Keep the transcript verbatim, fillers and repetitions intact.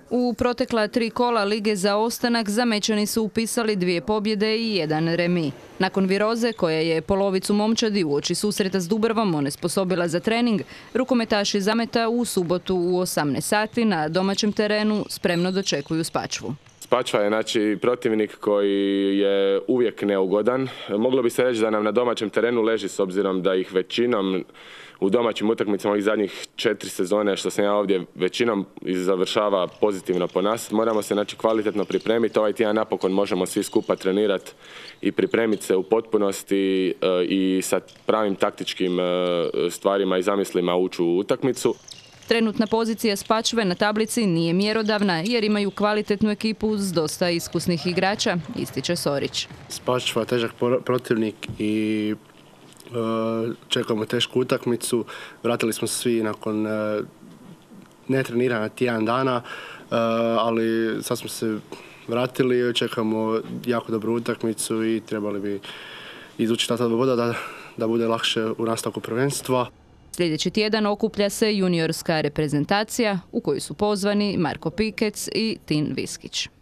U protekla tri kola Lige za ostanak Zamečani su upisali dvije pobjede i jedan remi. Nakon viroze, koja je polovicu momčadi uoči susreta s Dubravom onesposobila za trening, rukometaši Zameta u subotu u osamnaest sati na domaćem terenu spremno dočekuju Spačvu. Spačva je znači protivnik koji je uvijek neugodan. Moglo bi se reći da nam na domaćem terenu leži, s obzirom da ih većinom u domaćim utakmicama ovih zadnjih četiri sezone što sam ja ovdje većinom završava pozitivno po nas. Moramo se znači kvalitetno pripremiti. Ovaj tjedan napokon možemo svi skupa trenirati i pripremiti se u potpunosti i sa pravim taktičkim stvarima i zamislima ući u utakmicu. Trenutna pozicija Spačve na tablici nije mjerodavna jer imaju kvalitetnu ekipu s dosta iskusnih igrača, ističe Sorić. Spačva je težak protivnik i čekamo tešku utakmicu. Vratili smo se svi nakon netreniranja tjedan dana, ali sad smo se vratili, čekamo jako dobru utakmicu i trebali bi izući ta voda da, da bude lakše u nastavku prvenstva. Sljedeći tjedan okuplja se juniorska reprezentacija u koju su pozvani Marko Pikec i Tin Viskić.